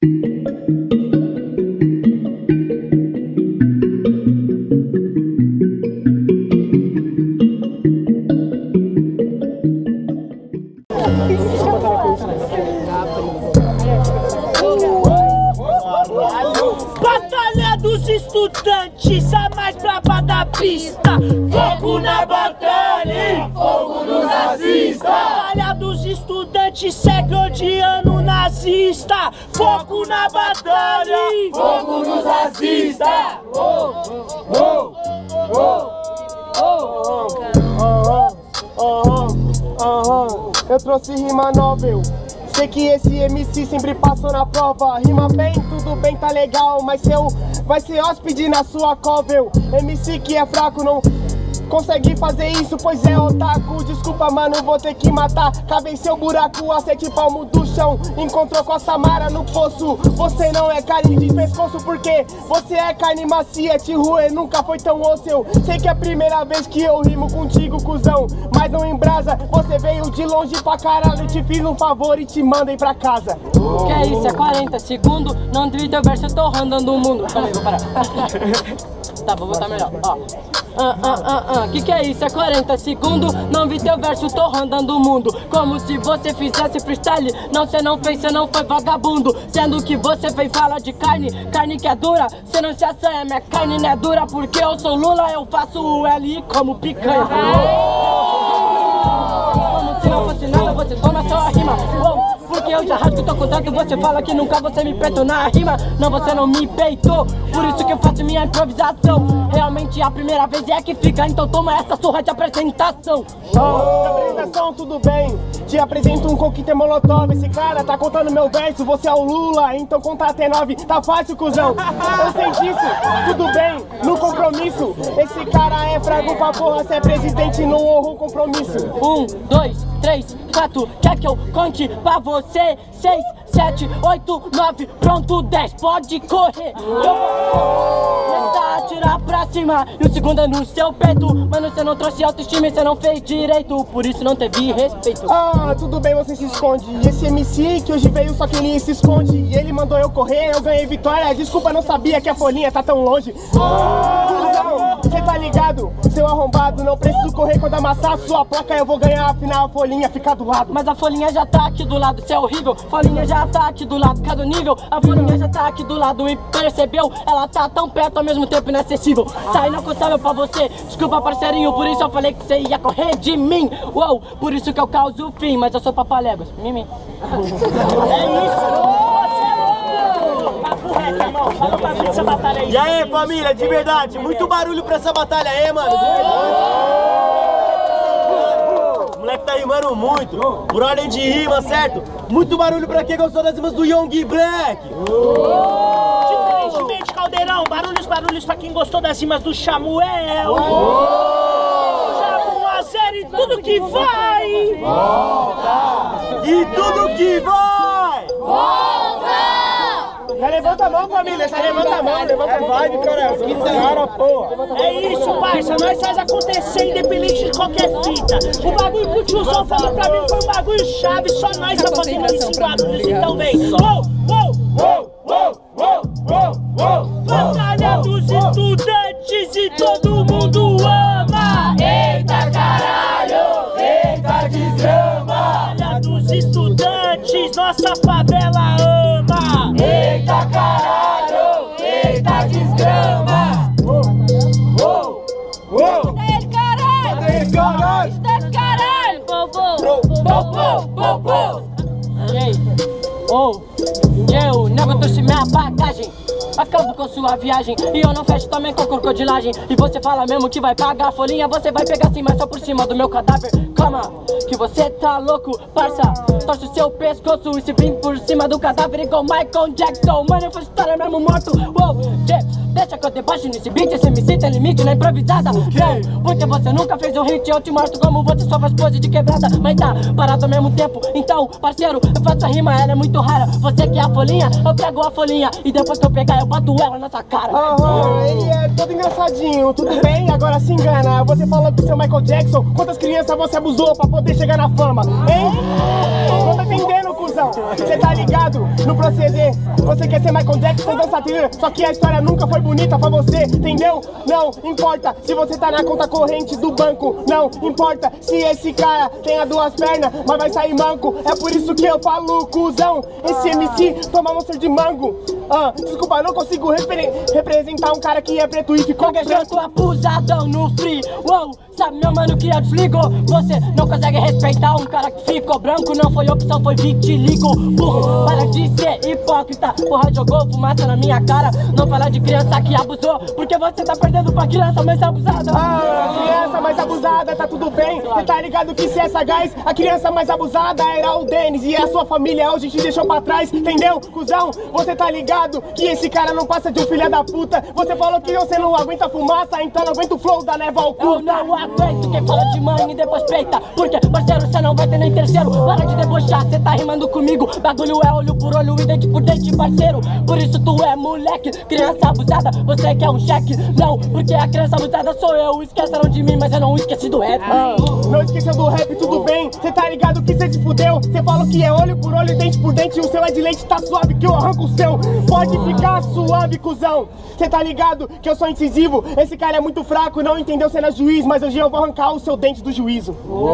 Batalha dos estudantes, a mais braba da pista. Fogo na batalha, fogo nos nazistas. Batalha dos estudantes, segue odiando o nazista. Fogo na batalha, fogo nos nazistas. Eu trouxe rima novel. Sei que esse MC sempre passou na prova. Rima bem, tudo bem, tá legal, mas seu vai ser hóspede na sua covel. MC que é fraco não consegue fazer isso, pois é otaku. Desculpa, mano, vou ter que matar. Cabe em seu buraco a 7 palmos do chão. Encontrou com a Samara no poço. Você não é carne de pescoço, porque você é carne macia. Te ruê nunca foi tão osso. Eu sei que é a primeira vez que eu rimo contigo, cuzão, mas não embrasa. Você veio de longe pra caralho. Te fiz um favor e te mandei pra casa. Que é isso, é 40 segundos. Não vi teu verso, eu tô rondando o mundo. Calma aí, vou parar. Tá, vou botar melhor, ó. Que é isso? É 40 segundos. Não vi teu verso, tô rondando o mundo. Como se você fizesse freestyle. Não, cê não fez, cê não foi vagabundo. Sendo que você fez fala de carne, carne que é dura. Cê não se assanha, minha carne não é dura. Porque eu sou Lula, eu faço o L como picanha. Como se não fosse nada, você toma só a rima. Porque eu já rasgo teu contrato, você fala que nunca você me peitou na rima. Não, você não me peitou, por isso que eu faço minha improvisação. Realmente a primeira vez é que fica, então toma essa surra de apresentação. Apresentação, tudo bem? Te apresento um coquetel molotov. Esse cara tá contando meu verso, você é o Lula, então conta até 9. Tá fácil, cuzão. Eu sei disso, tudo bem, no compromisso. Esse cara é fraco pra porra, cê é presidente, não honra o compromisso. 1, 2, 3, 4, quer que eu conte pra você? 6, 7, 8, 9, pronto, 10, pode correr. Começar a atirar pra cima e o segundo é no seu peito. Mano, você não trouxe autoestima e você não fez direito, por isso não teve respeito. Ah, tudo bem, você se esconde. Esse MC que hoje veio, só que ele se esconde. E ele mandou eu correr, eu ganhei vitória. Desculpa, não sabia que a folhinha tá tão longe. Cê tá ligado, seu arrombado? Não preciso correr quando amassar a sua placa. Eu vou ganhar, afinal a folhinha fica do lado. Mas a folhinha já tá aqui do lado, cê é horrível. Folhinha já tá aqui do lado, cada nível. A folhinha já tá aqui do lado e percebeu? Ela tá tão perto ao mesmo tempo inacessível. Tá inalcançável pra você, desculpa parceirinho. Por isso eu falei que você ia correr de mim. Uou, por isso que eu causo o fim. Mas eu sou papaléguas, mimi. É isso! Papo reto, irmão. Fala pra mim dessa batalha aí. E aí, família, de verdade, muito barulho pra essa batalha aí, mano. O moleque tá rimando muito, por ordem de rima, certo? Muito barulho pra quem gostou das rimas do Young Black. Diferentemente, Caldeirão, barulhos pra quem gostou das rimas do Samuel. Já 1 a 0 e tudo que vai. Volta! E tudo que vai! Volta! Já levanta a mão, família, já levanta a mão, levanta a mão. Vai, cara, que cara, porra. É isso, parça, nós faz acontecer independente de qualquer fita. O bagulho que o tiozão falou pra mim foi um bagulho chave, só nós tá fazendo isso em Guarulhos, então vem. Batalha dos estudantes e todo mundo ama. Eita caralho, eita desgrama. Batalha dos estudantes, nossa favela ama. Eita caralho, eita desgrama. Cadê ele, caralho? Cadê ele, caralho? Cadê esse caralho? Bobo. E aí? Eu não trouxe minha bagagem. Acabo com sua viagem e eu não fecho também com crocodilagem. E você fala mesmo que vai pagar a folhinha, você vai pegar sim, mas só por cima do meu cadáver. Calma, que você tá louco, parça. Torce o seu pescoço e se vem por cima do cadáver igual Michael Jackson. Mano, eu vou estar mesmo morto. Deixa que eu deboche nesse beat, esse MC tem limite na improvisada. Não, porque você nunca fez um hit, eu te mostro como você só faz pose de quebrada. Mas tá parado ao mesmo tempo, então, parceiro, eu faço a rima, ela é muito rara. Você quer a folhinha, eu pego a folhinha e depois que eu pegar eu boto ela na sua cara. Ele é todo engraçadinho, tudo bem, agora se engana. Você falou que seu Michael Jackson, quantas crianças você abusou pra poder chegar na fama, hein? Não tá entendendo, cuzão? cuzão. Cê tá ligado no proceder. Você quer ser Michael Jackson, dança trilha. Só que a história nunca foi bonita pra você, entendeu? Não importa se você tá na conta corrente do banco. Não importa se esse cara tenha duas pernas, mas vai sair manco. É por isso que eu falo, cuzão. Esse MC toma monstro de mango. Desculpa, não consigo representar um cara que é preto e ficou gaguejando abusadão no free. Uou, sabe meu mano que eu desligo? Você não consegue respeitar um cara que ficou branco. Não foi opção, foi vitiligo. Burro, para de ser hipócrita. Porra, jogou fumaça na minha cara. Não fala de criança que abusou, porque você tá perdendo pra criança mais abusada. Criança mais abusada, tá tudo bem. Cê tá ligado que se é sagaz, a criança mais abusada era o Denis. E a sua família hoje te deixou pra trás, entendeu, cuzão? Você tá ligado que esse cara não passa de um filho da puta. Você falou que você não aguenta fumaça, então não aguenta o flow da névoa oculta. Eu não aguento quem fala de mãe e depois peita, porque parceiro cê não vai ter nem terceiro. Para de debochar, cê tá rimando comigo. Bagulho é olho por olho e dente por dente, parceiro. Por isso tu é moleque, criança abusada, você quer um cheque? Não, porque a criança abusada sou eu. Esqueceram de mim, mas eu não esqueci do rap. Não esqueceu do rap, tudo bem. Cê tá ligado que cê se fudeu. Cê falou que é olho por olho, dente por dente. E o seu é de leite, tá suave que eu arranco o seu. Pode ficar suave, cuzão. Cê tá ligado que eu sou incisivo. Esse cara é muito fraco, não entendeu ser juiz. Mas hoje eu vou arrancar o seu dente do juízo.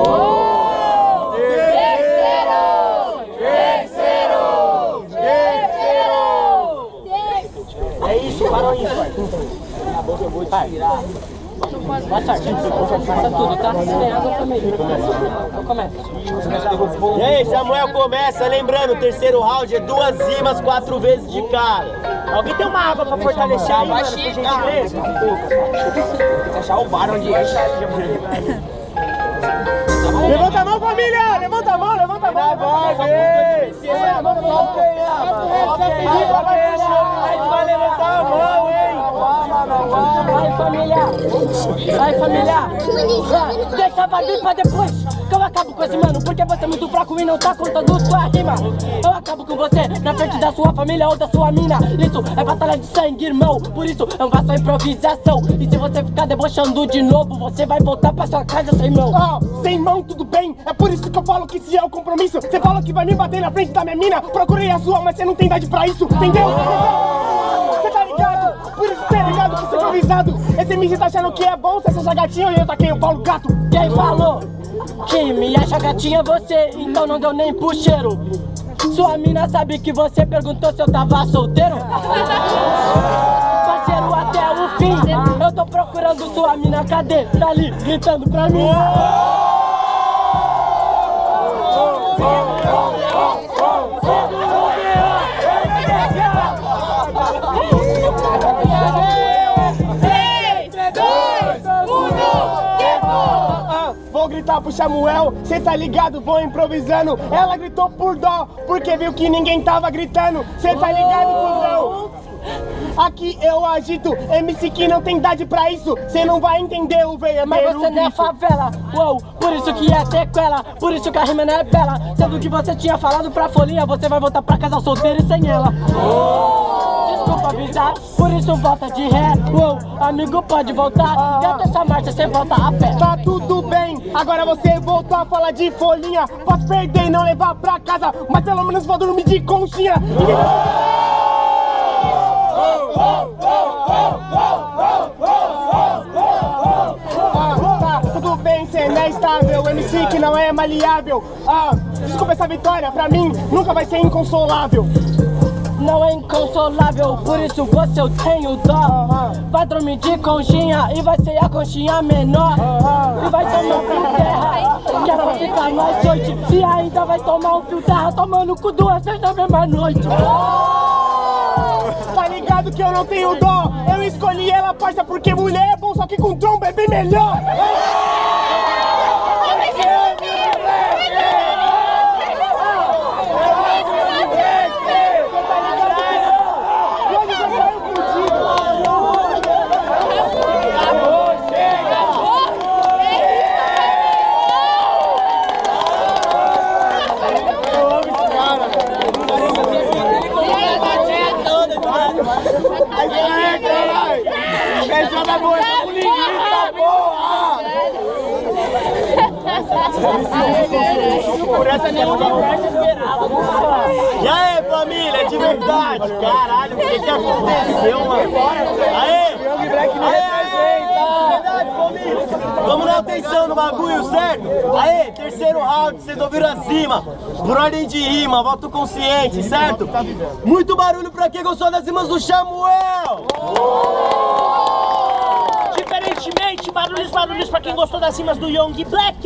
É isso, parou aí, Boa sorte, faça tudo, tá? Se tem água também. Eu começo. E aí, Samuel começa, lembrando, o terceiro round é 2 rimas, 4 vezes de cara. Alguém tem uma água pra fortalecer aí, mano, por gentileza? Tem que achar o bar onde é. Levanta a mão, família! Levanta a mão, levanta a mão! Vai levantar a mão, hein? Vai, família! Vai, família! Deixa pra vir pra depois que eu acabo com esse mano, porque você é muito fraco e não tá contando sua rima. Eu acabo com você na frente da sua família ou da sua mina. Isso é batalha de sangue, irmão. Por isso eu faço a improvisação. E se você ficar debochando de novo, você vai voltar pra sua casa sem mão. Sem mão, tudo bem. É por isso que eu falo que esse é o compromisso. Você falou que vai me bater na frente da minha mina. Procurei a sua, mas você não tem idade pra isso, entendeu? Você tá ligado? Por isso tá ligado que você é improvisado. Esse MC tá achando que é bom ser essa gatinha e eu taquei o Paulo Gato. Quem falou que me acha gatinha você, então não deu nem pro cheiro. Sua mina sabe que você perguntou se eu tava solteiro? Parceiro, até o fim eu tô procurando sua mina, cadê? Tá ali, gritando pra mim. Vou gritar pro Samuel, cê tá ligado, vou improvisando. Ela gritou por dó, porque viu que ninguém tava gritando. Cê tá ligado, cuzão? Aqui eu agito, MC que não tem idade pra isso. Cê não vai entender o verdadeiro. Mas você não é favela, uou, por isso que é sequela. Por isso que a rima não é bela. Sendo que você tinha falado pra folhinha, você vai voltar pra casa solteiro e sem ela. Desculpa avisar, por isso volta de ré. Uou, amigo pode voltar, gata essa marcha, você volta a pé. Tá tudo bem, agora você voltou a falar de folhinha. Posso perder e não levar pra casa, mas pelo menos vou dormir de conchinha. Tá, tudo bem, cê não é estável, MC que não é maleável. Desculpa essa vitória, pra mim nunca vai ser inconsolável. Não é inconsolável, por isso você eu tenho dó. Vai dormir de conchinha e vai ser a conchinha menor. E vai tomar um fio terra, que é pra ficar mais noite. E ainda vai tomar um fio terra, tomando cu 2 vezes na mesma noite. Tá ligado que eu não tenho dó? Eu escolhi ela, parça, porque mulher é bom, só que com tromba é bem melhor. Por essa nenhum universo esperava. E aí, família, de verdade? Caralho, o que aconteceu, mano? Aê! Verdade, família! Vamos dar atenção no bagulho, certo? Aê, terceiro round, vocês ouviram acima. Por ordem de rima, voto consciente, certo? Muito barulho pra quem gostou das rimas do Samuel! Diferentemente, barulhos pra quem gostou das rimas do Young Black.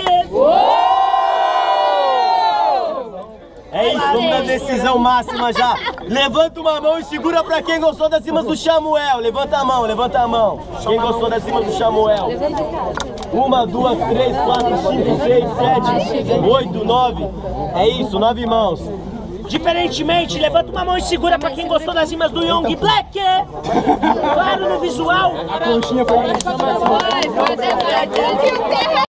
É isso, vamos na decisão máxima já. Levanta uma mão e segura pra quem gostou das rimas do Samuel. Levanta a mão. Quem gostou das rimas do Samuel? 1, 2, 3, 4, 5, 6, 7, 8, 9. É isso, 9 mãos. Diferentemente, levanta uma mão e segura pra quem gostou das rimas do Young Black. Claro no visual. A conchinha foi